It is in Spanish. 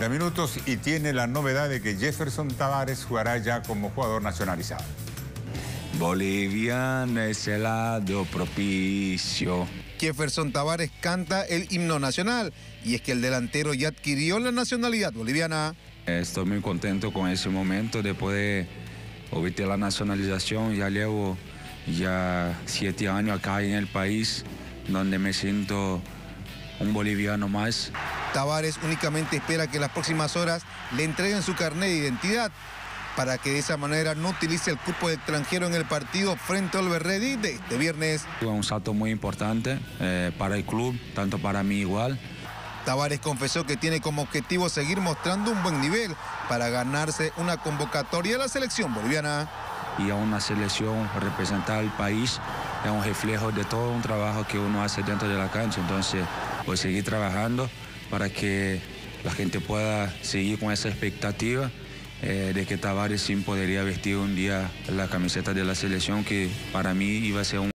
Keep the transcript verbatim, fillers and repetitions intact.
noventa minutos y tiene la novedad de que Jefferson Tavares jugará ya como jugador nacionalizado. Boliviano es el lado propicio. Jefferson Tavares canta el himno nacional y es que el delantero ya adquirió la nacionalidad boliviana. Estoy muy contento con ese momento de poder obtener la nacionalización. Ya llevo ya siete años acá en el país, donde me siento un boliviano más. Tavares únicamente espera que en las próximas horas le entreguen su carnet de identidad para que de esa manera no utilice el cupo de extranjero en el partido frente al Berredi de este viernes. Fue un salto muy importante eh, para el club, tanto para mí igual. Tavares confesó que tiene como objetivo seguir mostrando un buen nivel para ganarse una convocatoria a la selección boliviana. Y a una selección, representar al país, es un reflejo de todo un trabajo que uno hace dentro de la cancha. Entonces, voy a seguir trabajando para que la gente pueda seguir con esa expectativa eh, de que Tavares sí podría vestir un día la camiseta de la selección, que para mí iba a ser un